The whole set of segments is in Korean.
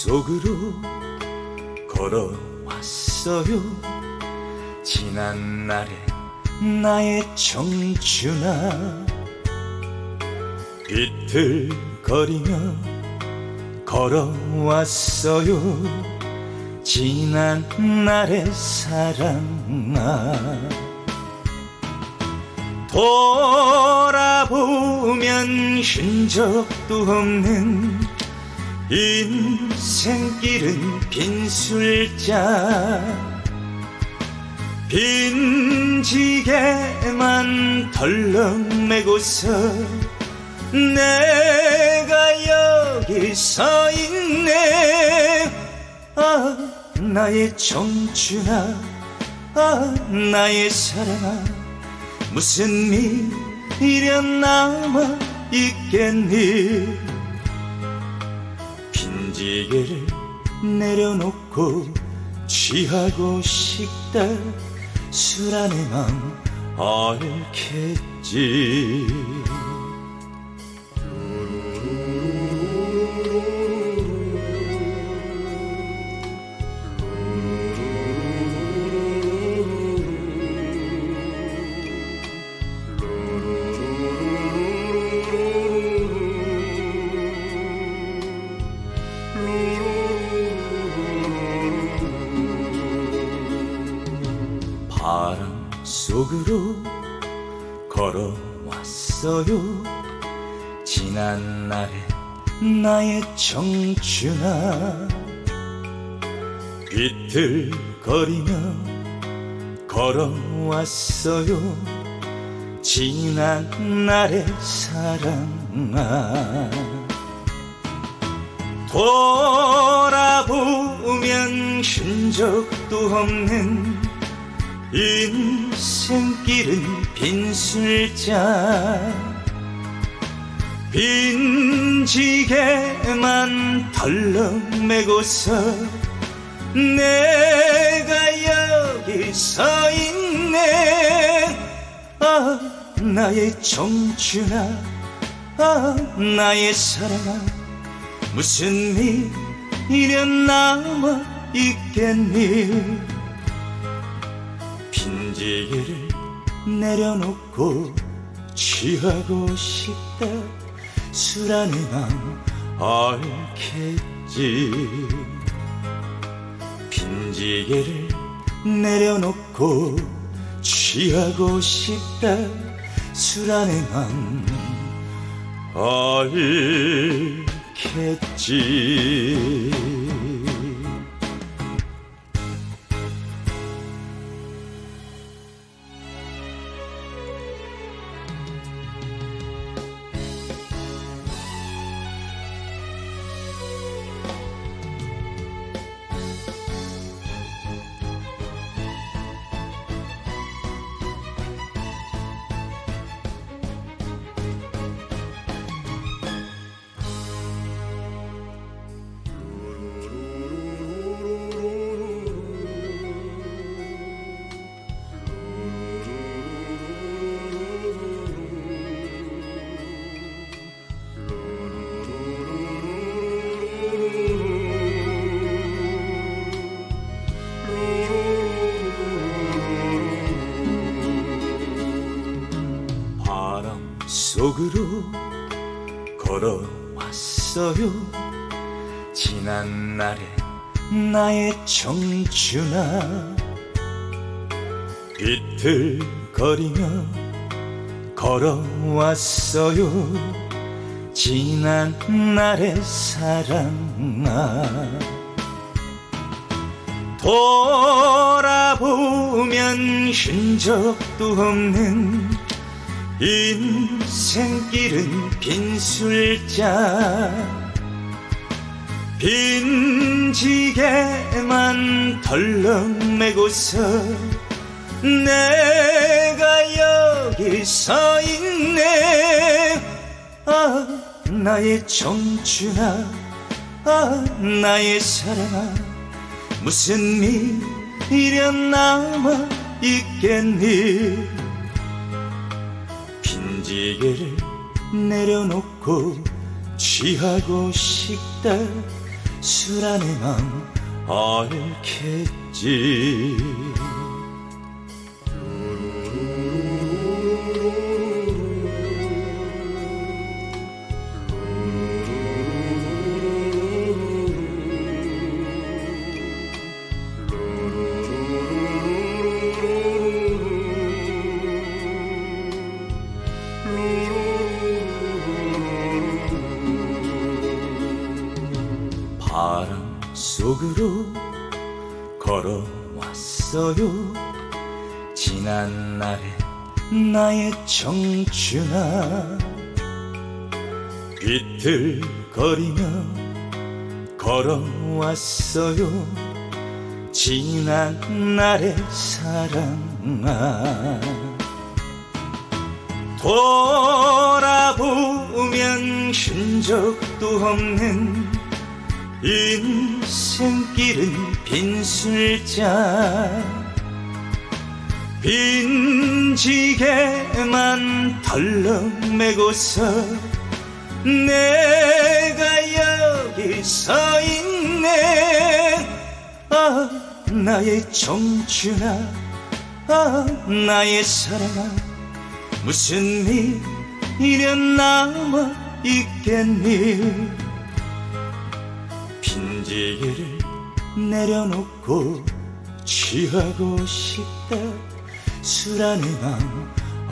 속으로 걸어왔어요. 지난 날의 나의 청춘아. 비틀거리며 걸어왔어요. 지난 날의 사랑아. 돌아보면 흔적도 없는 인생길은 빈술자. 빈지게만 덜렁 메고서 내가 여기 서 있네. 아, 나의 청춘아, 아, 나의 사랑아. 무슨 미련 남아 있겠니. 빈지게를 내려놓고 취하고 싶다. 술 안에 맘 알겠지. 바람 속으로 걸어왔어요. 지난 날의 나의 청춘아. 비틀거리며 걸어왔어요. 지난 날의 사랑아. 돌아보면 흔적도 없는 인생길은 빈술자. 빈지게만 덜렁 메고서 내가 여기 서 있네. 아, 나의 청춘아, 아, 나의 사랑아. 무슨 미련 남아 있겠니. 빈지게를 내려놓고 취하고 싶다. 술 안에 맘 알겠지. 빈지게를 내려놓고 취하고 싶다. 술 안에 맘 알겠지. 속으로 걸어왔어요. 지난 날의 나의 청춘아. 비틀거리며 걸어왔어요. 지난 날의 사랑아. 돌아보면 흔적도 없는 인생길은 빈술자. 빈지게만 덜렁 메고서 내가 여기 서 있네. 아, 나의 청춘아, 아, 나의 사랑아. 무슨 미련 남아 있겠니. 빈지게를 내려놓고 취하고 싶다. 술 안에 맘 앓겠지. 바람 속으로 걸어왔어요. 지난 날의 나의 청춘아. 비틀거리며 걸어왔어요. 지난 날의 사랑아. 돌아보면 흔적도 없는 인생길은 빈술자. 빈지게만 덜렁매고서 내가 여기 서 있네. 아 나의 청춘아, 아 나의 사랑아, 무슨 미련 남아있겠니. 빈지게를 내려놓고 취하고 싶다. 술 안에 맘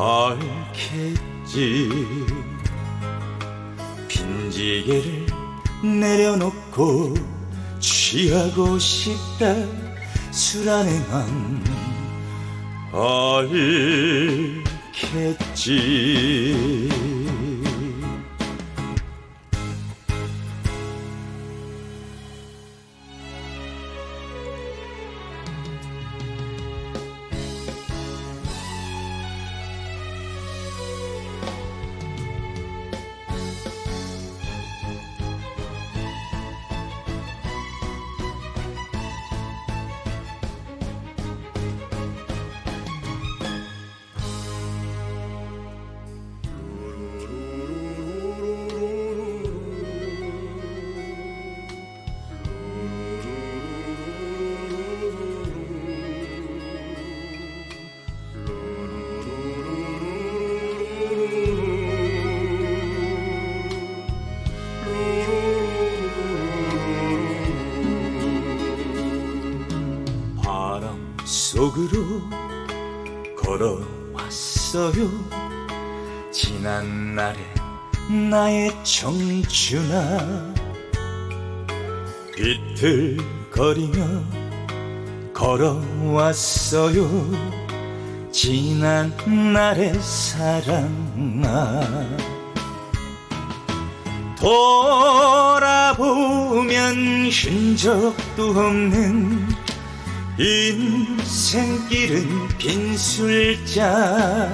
앓겠지. 빈지게를 내려놓고 취하고 싶다. 술 안에 맘 앓겠지. 속으로 걸어왔어요. 지난 날의 나의 청춘아. 비틀거리며 걸어왔어요. 지난 날의 사랑아. 돌아보면 흔적도 없는 인생길은 빈술자.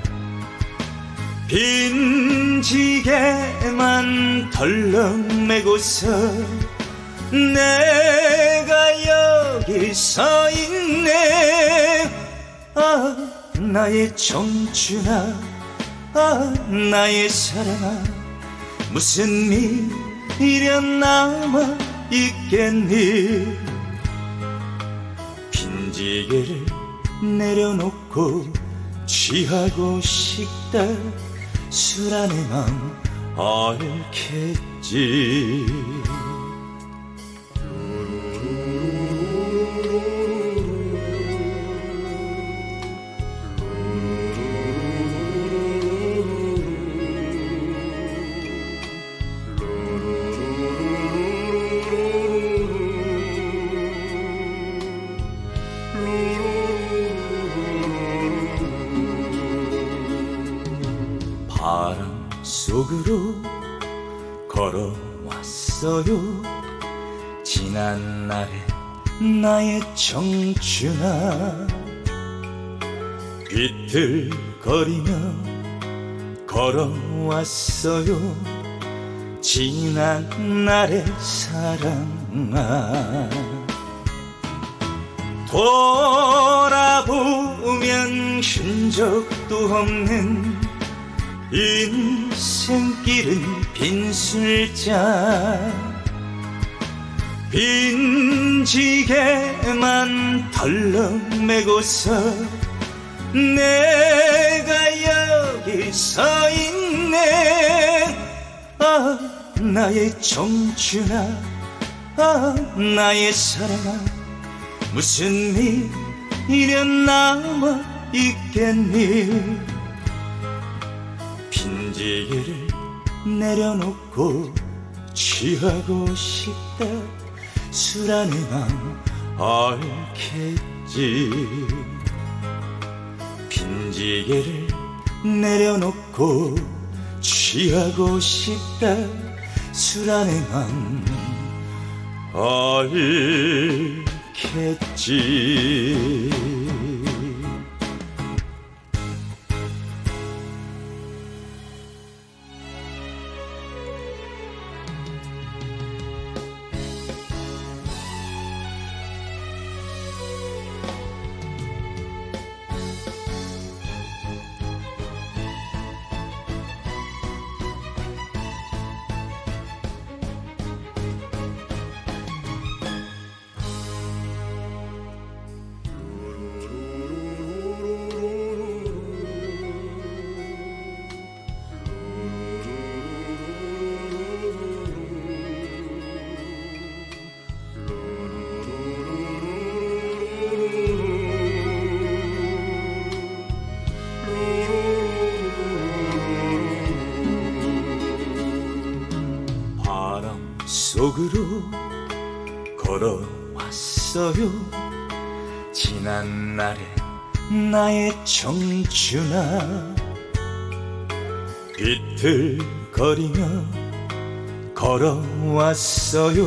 빈지게만 덜렁매고서 내가 여기 서 있네. 아 나의 청춘아, 아 나의 사랑아, 무슨 미련 남아있겠니. 빈지게를 내려놓고 취하고 싶다. 술 안에 맘 앓겠지. 바람 속으로 걸어왔어요. 지난 날의 나의 청춘아. 비틀거리며 걸어왔어요. 지난 날의 사랑아. 돌아보면 흔적도 없는 인생길은 빈술자. 빈지게만 덜렁매고서 내가 여기 서 있네. 아 나의 청춘아, 아 나의 사랑아, 무슨 미련 남아 있겠니. 빈지게를 내려놓고 취하고 싶다. 술 안에 맘 얽혔지. 빈지게를 내려놓고 취하고 싶다. 술 안에 맘 얽혔지. 속으로 걸어왔어요. 지난 날의 나의 청춘아. 비틀거리며 걸어왔어요.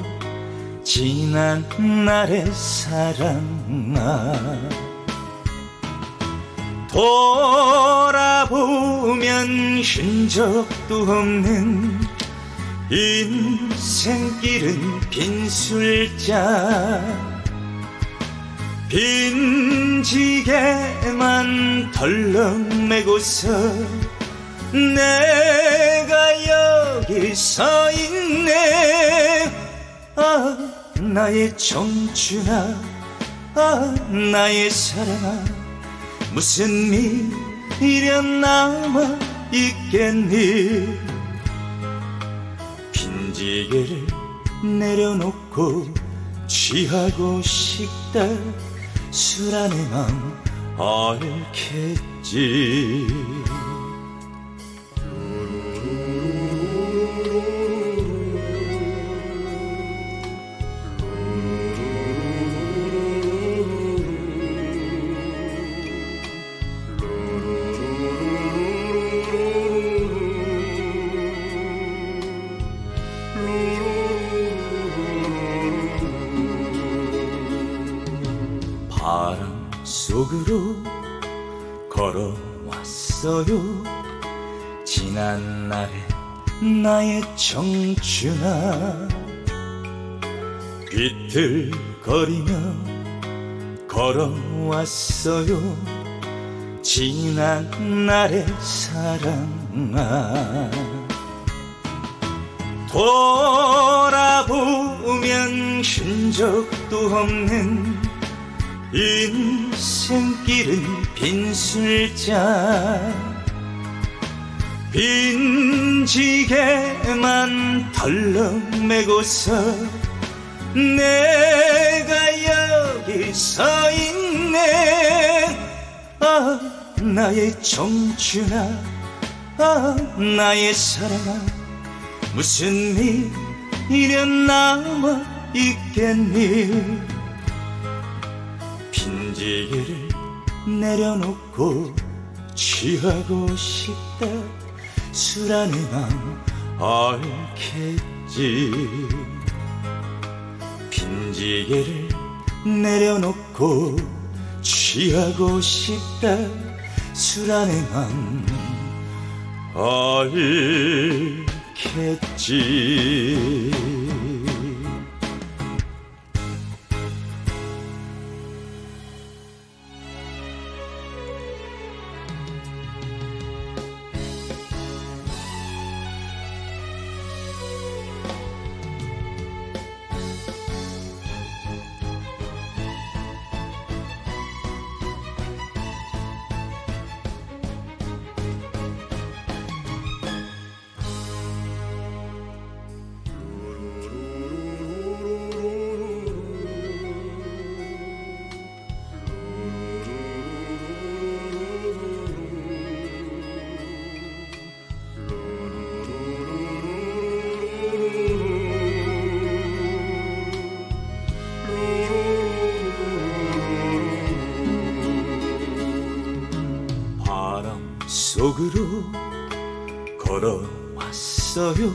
지난 날의 사랑아. 돌아보면 흔적도 없는 인생길은 빈술자. 빈지게만 덜렁매고서 내가 여기 서 있네. 아 나의 청춘아, 아 나의 사랑아, 무슨 미련 남아 있겠니. 빈지게를 내려놓고 취하고 싶다. 술 안에 맘 얽혔지. 바람 속으로 걸어왔어요. 지난 날의 나의 청춘아. 비틀거리며 걸어왔어요. 지난 날의 사랑아. 돌아보면 흔적도 없는 인생길은 빈술자. 빈지게만 덜렁매고서 내가 여기 서 있네. 아 나의 청춘아, 아 나의 사랑아, 무슨 미련 남아 있겠니. 빈지게를 내려놓고 취하고 싶다. 술 안에 맘 얽혔지. 빈지게를 내려놓고 취하고 싶다. 술 안에 맘 얽혔지. 속으로 걸어왔어요.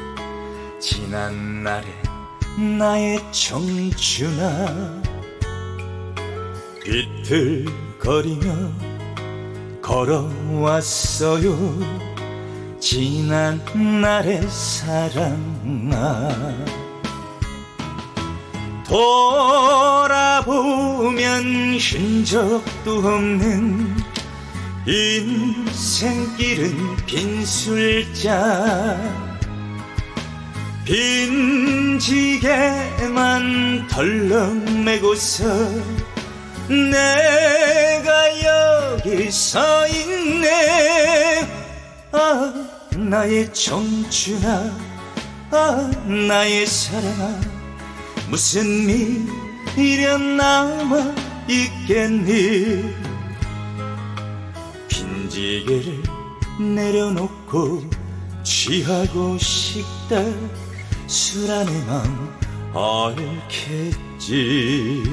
지난 날의 나의 청춘아. 비틀거리며 걸어왔어요. 지난 날의 사랑아. 돌아보면 흔적도 없는 인생길은 빈술자. 빈지게만 덜렁매고서 내가 여기 서 있네. 아, 나의 청춘아, 아, 나의 사랑아. 무슨 미련 남아 있겠니. 빈지게를 내려놓고 취하고 싶다. 술 안에 맘 앓겠지.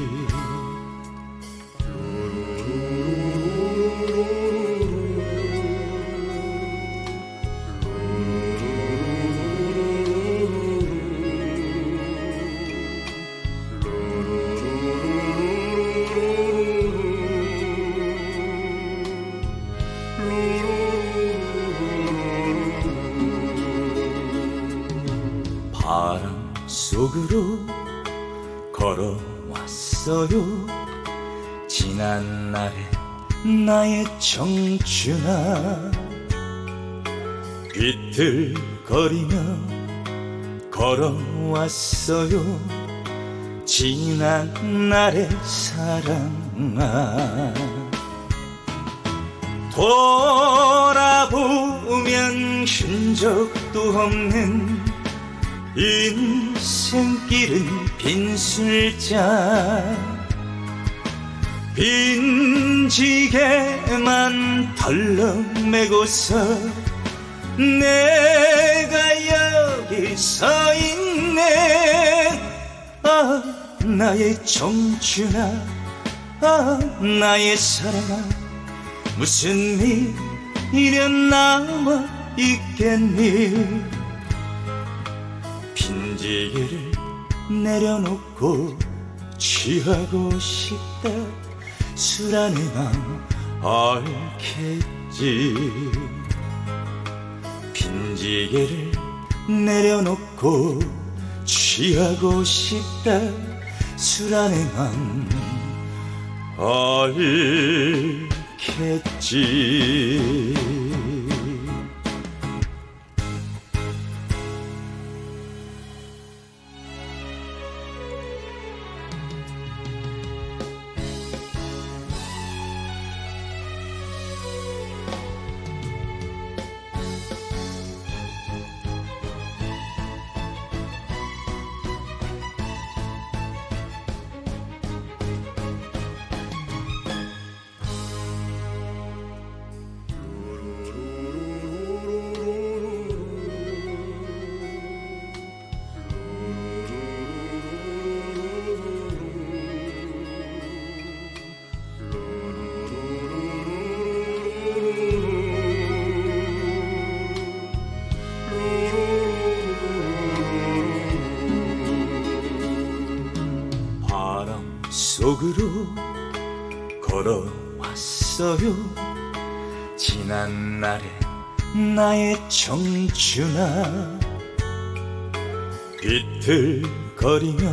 바람 속으로 걸어왔어요. 지난 날의 나의 청춘아. 비틀거리며 걸어왔어요. 지난 날의 사랑아. 돌아보면 흔적도 없는 인생길은 빈술자. 빈지게만 덜렁매고서 내가 여기 서 있네. 아, 나의 청춘아, 아, 나의 사랑아. 무슨 미련 남아 있겠니. 빈지게를 내려놓고 취하고 싶다. 술 안에 맘 앓겠지. 빈지게를 내려놓고 취하고 싶다. 술 안에 맘 앓겠지. 속으로 걸어왔어요. 지난 날의 나의 청춘아. 비틀거리며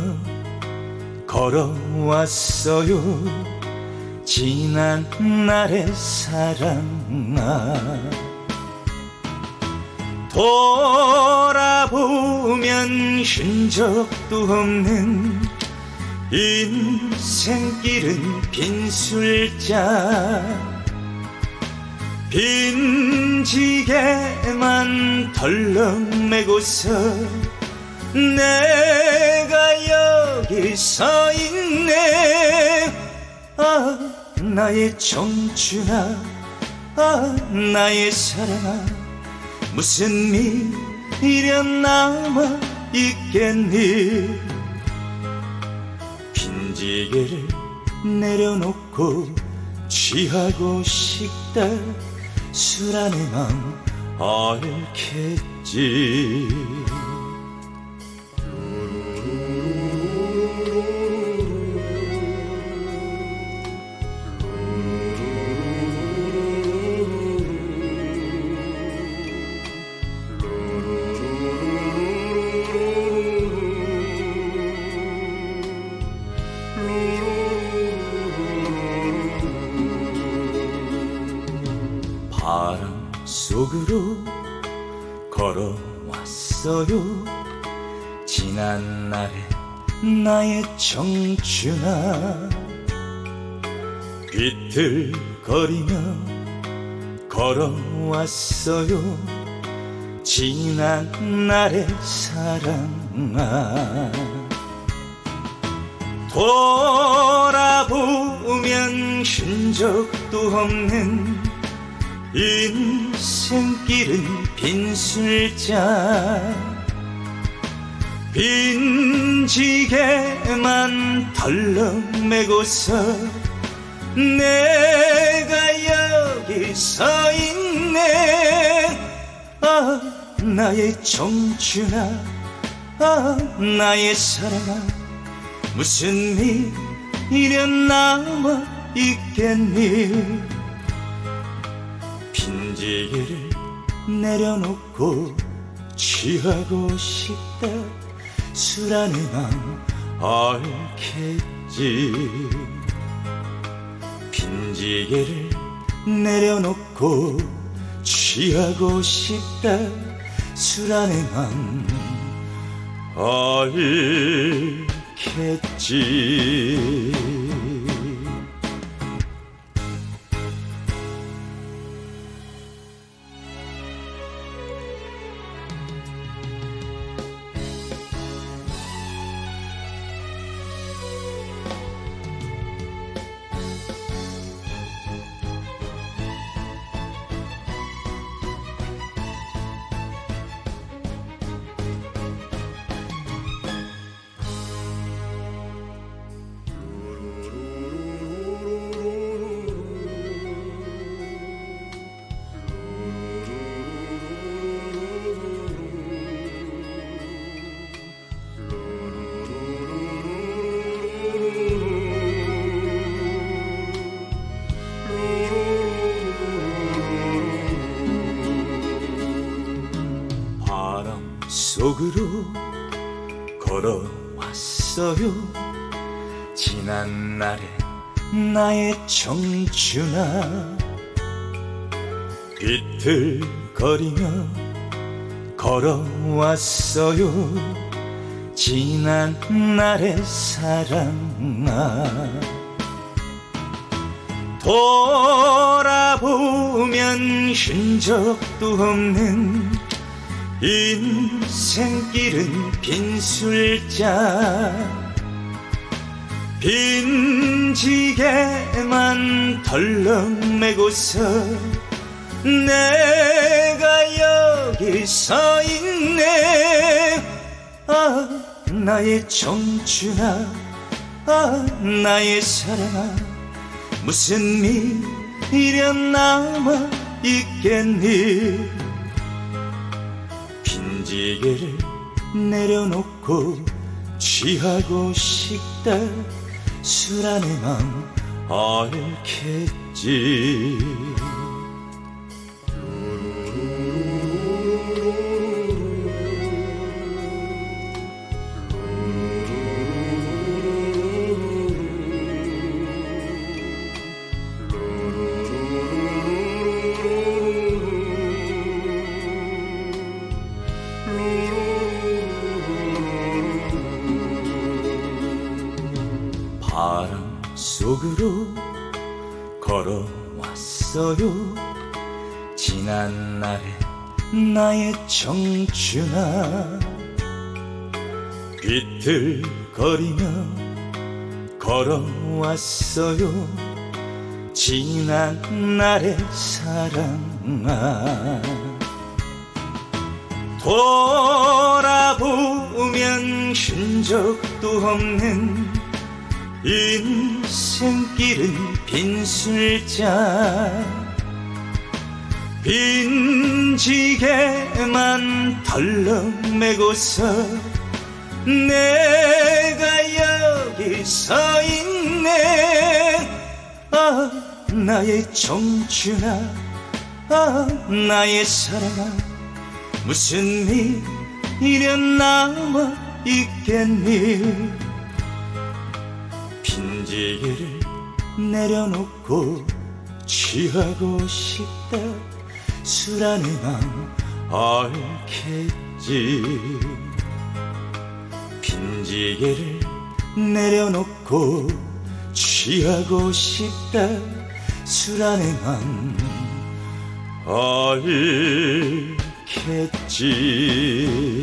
걸어왔어요. 지난 날의 사랑아. 돌아보면 흔적도 없는 인생길은 빈술자. 빈지게만 덜렁매고서 내가 여기 서 있네. 아, 나의 청춘아, 아, 나의 사랑아. 무슨 미련 남아 있겠니. 빈지게를 내려놓고 취하고 싶다. 술 안의 맘 알겠지. 바람 속으로 걸어왔어요. 지난 날의 나의 청춘아. 비틀거리며 걸어왔어요. 지난 날의 사랑아. 돌아보면 흔적도 없는 인생길은 빈술자. 빈지게만 덜렁매고서 내가 여기 서 있네. 아 나의 청춘아, 아 나의 사랑아. 무슨 미련 남아있겠니. 빈지게를 내려놓고 취하고 싶다. 술 안의 맘 알겠지. 빈지게를 내려놓고 취하고 싶다. 술 안의 맘 알겠지. 속으로 걸어왔어요. 지난 날의 나의 청춘아. 비틀거리며 걸어왔어요. 지난 날의 사랑아. 돌아보면 흔적도 없는 인생길은 빈술자. 빈지게만 덜렁매고서 내가 여기 서 있네. 아 나의 청춘아, 아 나의 사랑아. 무슨 미련 남아있겠니. 빈지게를 내려놓고 취하고 싶다. 술 안의 맘 알겠지. 바람 속으로 걸어왔어요. 지난 날의 나의 청춘아. 비틀거리며 걸어왔어요. 지난 날의 사랑아. 돌아보면 흔적도 없는 인생길은 빈술자. 빈지게만 덜렁매고서 내가 여기 서 있네. 아 나의 청춘아, 아 나의 사랑아, 무슨 미련 남아 있겠니. 빈지게를 내려놓고 취하고 싶다. 술 안에 맘 얽혔지. 빈지게를 내려놓고 취하고 싶다. 술 안에 맘 얽혔지.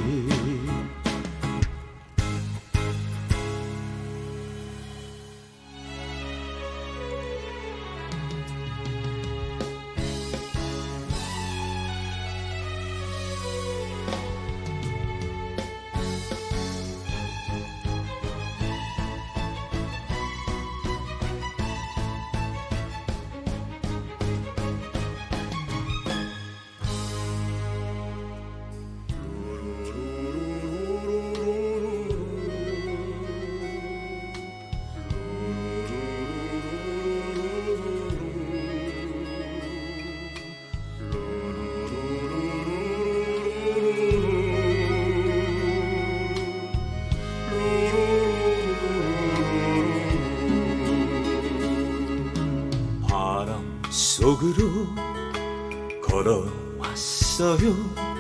속으로 걸어왔어요.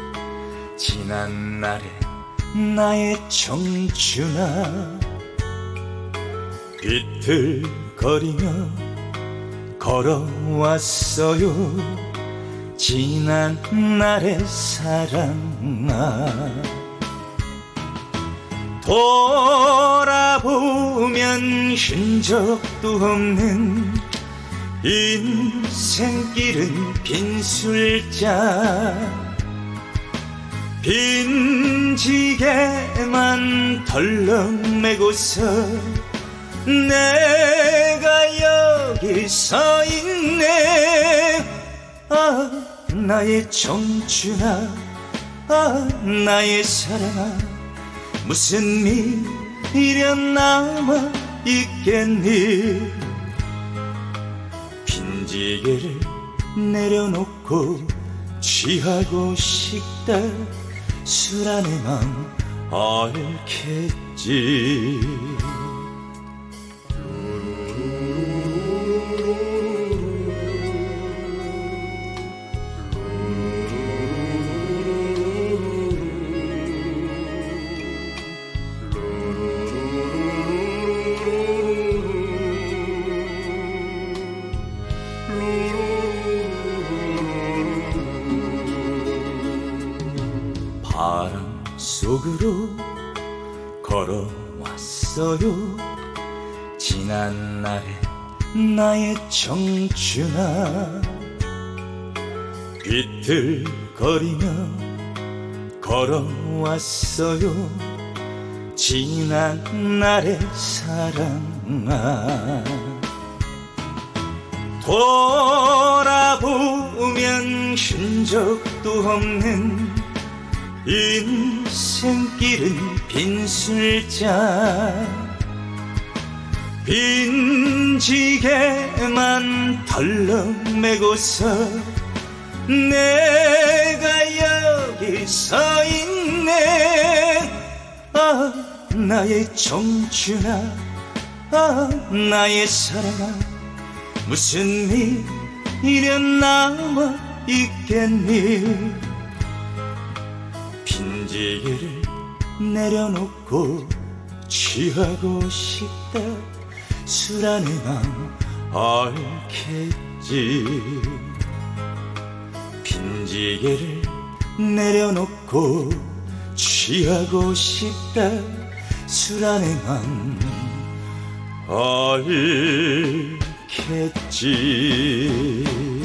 지난 날의 나의 청춘아. 비틀거리며 걸어왔어요. 지난 날의 사랑아. 돌아보면 흔적도 없는 인생길은 빈술자. 빈지게만 덜렁매고서 내가 여기 서 있네. 아 나의 청춘아, 아 나의 사랑아, 무슨 미련 남아 있겠니. 빈지게를 내려놓고 취하고 싶다. 술 안에 맘 얽혔지. 바람 속으로 걸어왔어요. 지난 날의 나의 청춘아. 비틀거리며 걸어왔어요. 지난 날의 사랑아. 돌아보면 흔적도 없는 인생길은 빈술자. 빈지게만 덜렁매고서 내가 여기 서 있네. 아 나의 청춘아, 아 나의 사랑아, 무슨 미련 남아 있겠니. 빈지게를 내려놓고 취하고 싶다. 술 안에 맘 얽혔지. 빈지게를 내려놓고 취하고 싶다. 술 안에 맘 얽혔지.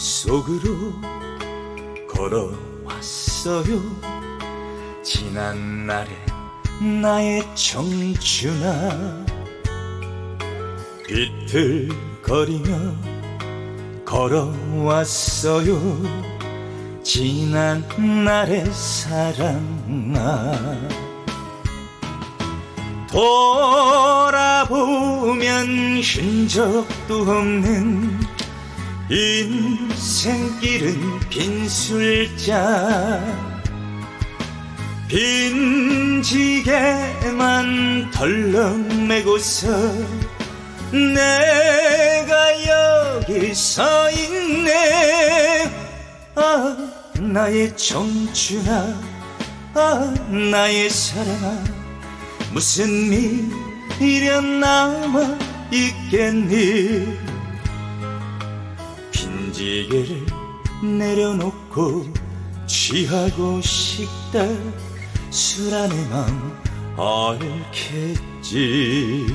속으로 걸어왔어요. 지난 날의 나의 청춘아. 비틀거리며 걸어왔어요. 지난 날의 사랑아. 돌아보면 흔적도 없는 인생길은 빈술자. 빈지게만 덜렁매고서 내가 여기 서 있네. 아, 나의 청춘아, 아, 나의 사랑아. 무슨 미련 남아 있겠니. 빈지게를 내려놓고 취하고 싶다. 술 안에 맘 알겠지.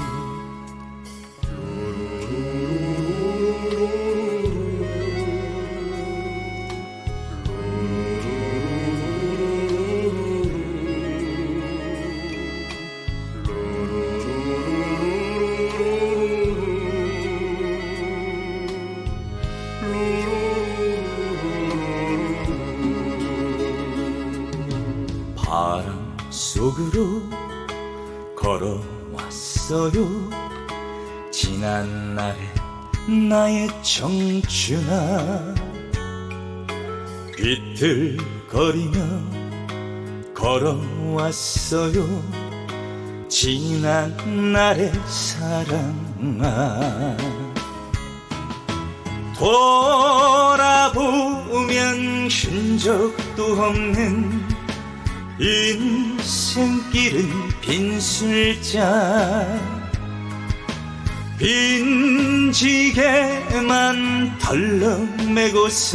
바람 속으로 걸어왔어요. 지난 날의 나의 청춘아. 비틀거리며 걸어왔어요. 지난 날의 사랑아. 돌아보면 흔적도 없는 인생길은 빈술자. 빈지게만 덜렁매고서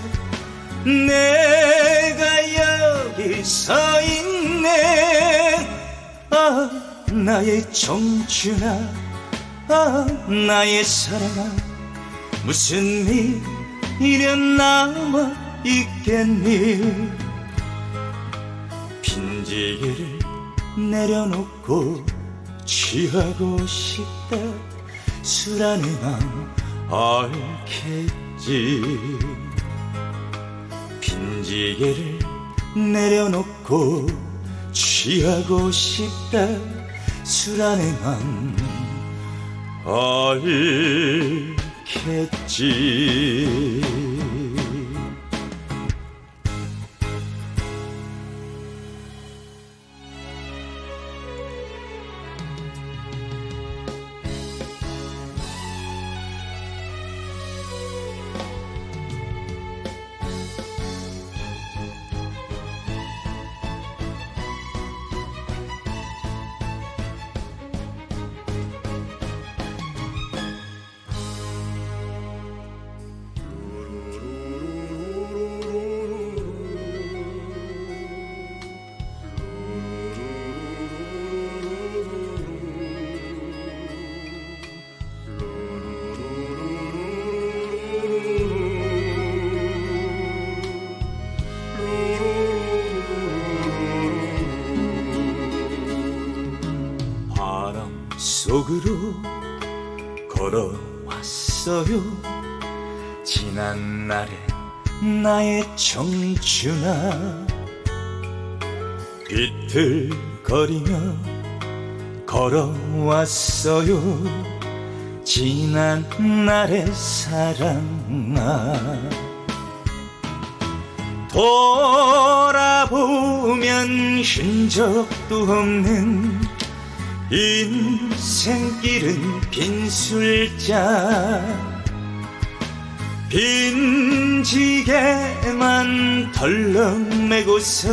내가 여기 서 있네. 아, 나의 청춘아, 아, 나의 사랑아. 무슨 미련 남아 있겠니. 빈지게를 내려놓고 취하고 싶다. 술 안에 맘 알겠지. 빈지게를 내려놓고 취하고 싶다. 술 안에 맘 알겠지. 속으로 걸어왔어요. 지난 날의 나의 청춘아. 비틀거리며 걸어왔어요. 지난 날의 사랑아. 돌아보면 흔적도 없는 인생길은 빈술자. 빈지게만 덜렁매고서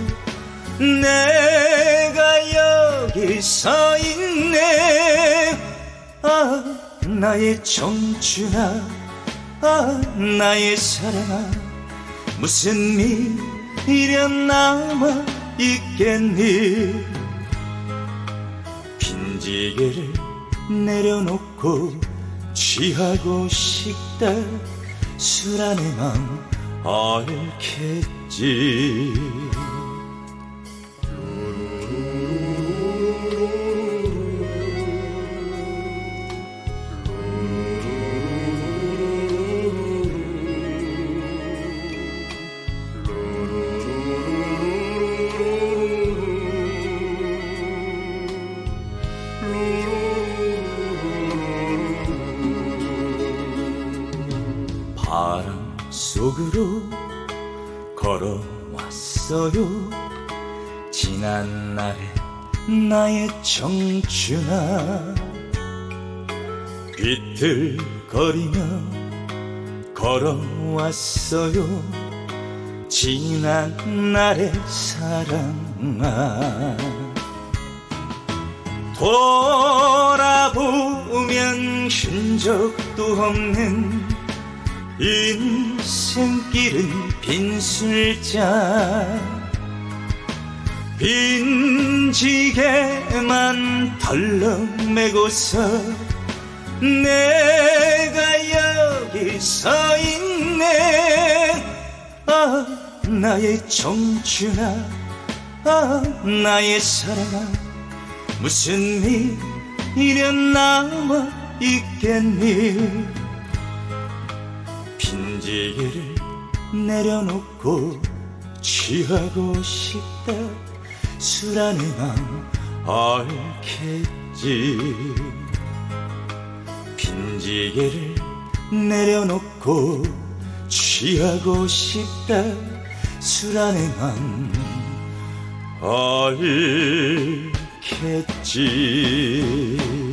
내가 여기 서 있네. 아, 나의 청춘아, 아, 나의 사랑아. 무슨 미련 남아 있겠니. 빈지게를 내려놓고 취하고 싶다. 술 안에 맘 앓겠지. 바람 속으로 걸어왔어요. 지난 날의 나의 청춘아. 비틀거리며 걸어왔어요. 지난 날의 사랑아. 돌아보면 흔적도 없는 인생길은 빈술자. 빈지게만 덜렁매고서 내가 여기 서 있네. 아 나의 청춘아, 아 나의 사랑아. 무슨 미련 남아있겠니. 빈지게를 내려놓고 취하고 싶다. 술 안에 맘 앓겠지. 빈지게를 내려놓고 취하고 싶다. 술 안에 맘 앓겠지.